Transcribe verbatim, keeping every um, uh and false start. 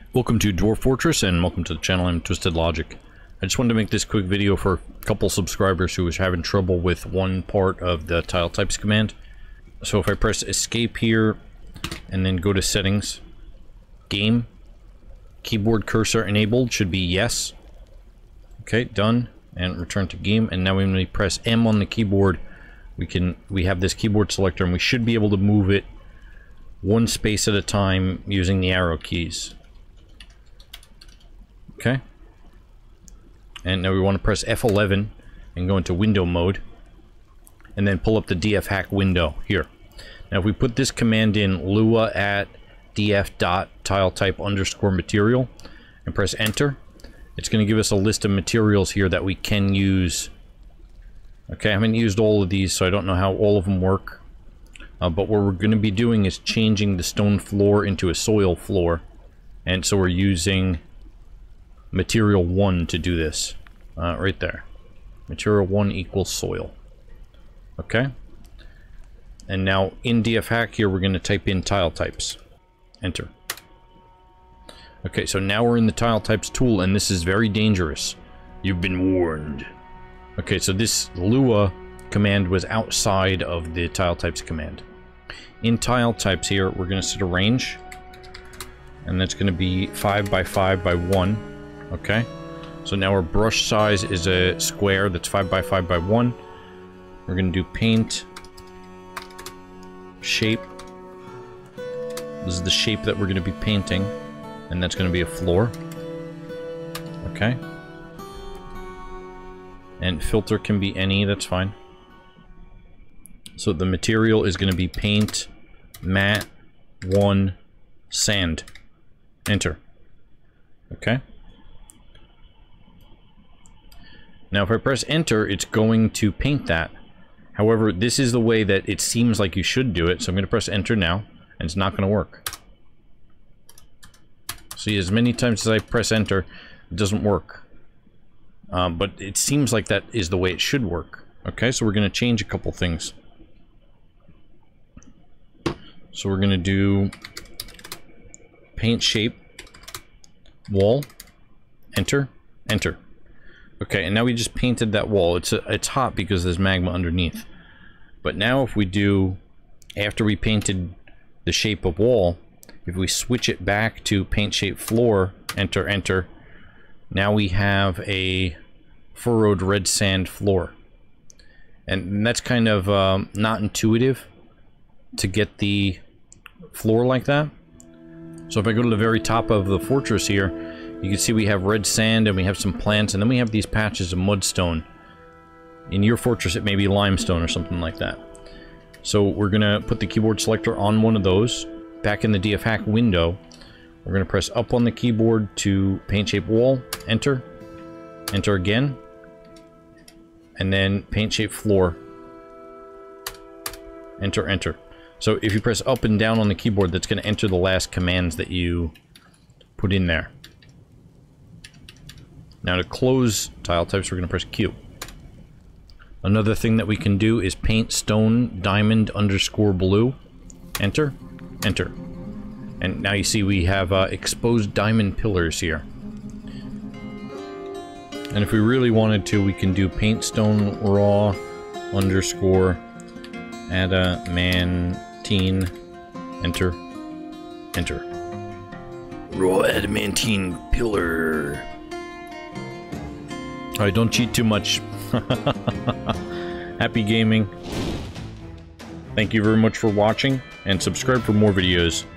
Welcome to Dwarf Fortress and welcome to the channel. I'm Twisted Logic. I just wanted to make this quick video for a couple subscribers who was having trouble with one part of the tile types command. So if I press escape here and then go to settings, game, keyboard cursor enabled should be yes. Okay, done, and return to game. And now when we press M on the keyboard, we can we have this keyboard selector and we should be able to move it one space at a time using the arrow keys. Okay, and now we want to press F eleven and go into window mode and then pull up the DFHack window here. Now if we put this command in lua at df.tiletype underscore material and press enter, it's going to give us a list of materials here that we can use. Okay, I haven't used all of these, so I don't know how all of them work, uh, but what we're going to be doing is changing the stone floor into a soil floor, and so we're using material one to do this. Uh, right there. Material one equals soil. Okay. And now in DFHack here we're going to type in tile types. Enter. Okay, so now we're in the tile types tool and this is very dangerous. You've been warned. Okay, so this lua command was outside of the tile types command. In tile types here we're going to set a range, and that's going to be five by five by one. Okay, so now our brush size is a square that's five by five by one. We're going to do paint, shape. This is the shape that we're going to be painting, and that's going to be a floor. Okay. And filter can be any, that's fine. So the material is going to be paint, matte, one, sand. Enter. Okay. Now if I press enter, it's going to paint that. However, this is the way that it seems like you should do it, so I'm going to press enter now, and it's not going to work. See, as many times as I press enter, it doesn't work. Um, but it seems like that is the way it should work. Okay, so we're going to change a couple things. So we're going to do paint shape, wall, enter, enter. Okay, and now we just painted that wall. It's a, it's hot because there's magma underneath. But now if we do, after we painted the shape of wall, if we switch it back to paint shape floor, enter, enter, now we have a furrowed red sand floor. And that's kind of um, not intuitive to get the floor like that. So if I go to the very top of the fortress here, you can see we have red sand and we have some plants, and then we have these patches of mudstone. In your fortress it may be limestone or something like that. So we're gonna put the keyboard selector on one of those. Back in the DFHack window, we're gonna press up on the keyboard to paint shape wall, enter, enter again, and then paint shape floor, enter, enter. So if you press up and down on the keyboard, that's gonna enter the last commands that you put in there. Now to close tile types, we're going to press Q. Another thing that we can do is paint stone diamond underscore blue. Enter, enter. And now you see we have uh, exposed diamond pillars here. And if we really wanted to, we can do paint stone raw underscore adamantine. Enter, enter. Raw adamantine pillar. Alright, don't cheat too much. Happy gaming. Thank you very much for watching, and subscribe for more videos.